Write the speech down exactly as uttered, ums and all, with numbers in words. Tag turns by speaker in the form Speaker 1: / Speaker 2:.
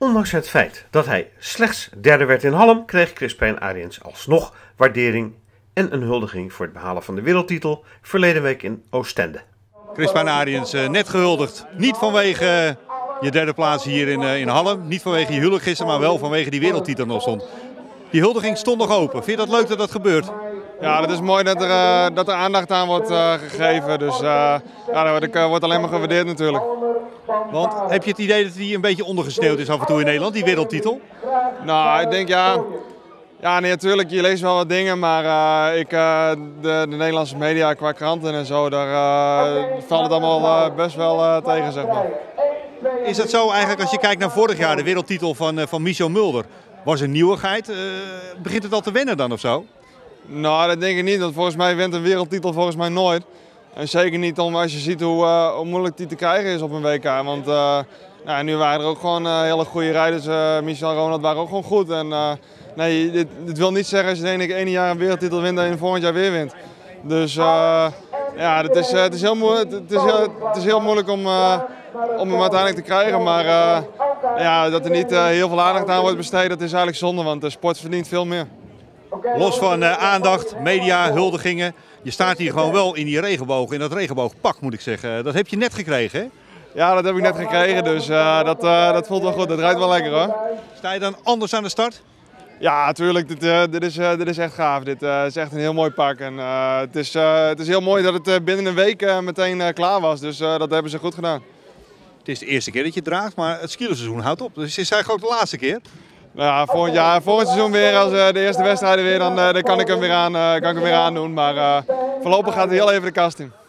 Speaker 1: Ondanks het feit dat hij slechts derde werd in Halm, kreeg Crispijn Ariens alsnog waardering en een huldiging voor het behalen van de wereldtitel verleden week in Oostende.
Speaker 2: Crispijn Ariens, net gehuldigd. Niet vanwege je derde plaats hier in, in Halm, niet vanwege je huwelijk gisteren, maar wel vanwege die wereldtitel nog stond. Die huldiging stond nog open. Vind je dat leuk dat dat gebeurt?
Speaker 3: Ja, het is mooi dat er, uh, dat er aandacht aan wordt uh, gegeven. Dus uh, ja, dat wordt, uh, wordt alleen maar gewaardeerd natuurlijk.
Speaker 2: Want heb je het idee dat die een beetje ondergesneeuwd is af en toe in Nederland, die wereldtitel?
Speaker 3: Nou, ik denk ja... Ja, nee, natuurlijk, je leest wel wat dingen, maar uh, ik, uh, de, de Nederlandse media qua kranten en zo, daar uh, valt het allemaal uh, best wel uh, tegen, zeg maar.
Speaker 2: Is dat zo eigenlijk als je kijkt naar vorig jaar, de wereldtitel van, uh, van Michel Mulder? Was een nieuwigheid. Uh, begint het al te wennen dan of zo?
Speaker 3: Nou, dat denk ik niet, want volgens mij wint een wereldtitel volgens mij nooit. En zeker niet om, als je ziet hoe, uh, hoe moeilijk die te krijgen is op een W K. Want uh, nou, nu waren er ook gewoon uh, hele goede rijders. Uh, Michel en Ronald waren ook gewoon goed. En, uh, nee, dit, dit wil niet zeggen als je het ene jaar een wereldtitel wint dat je volgend jaar weer wint. Dus uh, ja, het is, uh, het, is heel moeilijk, het, is heel, het is heel moeilijk om, uh, om hem uiteindelijk te krijgen. Maar uh, ja, dat er niet uh, heel veel aandacht aan wordt besteed, dat is eigenlijk zonde, want de sport verdient veel meer.
Speaker 2: Los van uh, aandacht, media, huldigingen. Je staat hier gewoon wel in die regenboog, in dat regenboogpak moet ik zeggen. Dat heb je net gekregen, hè?
Speaker 3: Ja, dat heb ik net gekregen, dus uh, dat, uh, dat voelt wel goed. Dat rijdt wel lekker, hoor.
Speaker 2: Sta je dan anders aan de start?
Speaker 3: Ja, natuurlijk. Dit, uh, dit, is, uh, dit is echt gaaf. Dit uh, is echt een heel mooi pak. En, uh, het, is, uh, het is heel mooi dat het uh, binnen een week uh, meteen uh, klaar was. Dus uh, dat hebben ze goed gedaan.
Speaker 2: Het is de eerste keer dat je het draagt, maar het skierseizoen houdt op. Dus is eigenlijk ook de laatste keer?
Speaker 3: Nou ja, volgend, jaar, volgend seizoen weer, als uh, de eerste wedstrijden weer, dan, uh, dan kan ik hem weer aan, uh, kan ik hem weer aandoen. Maar uh, voorlopig gaat hij heel even de kast in.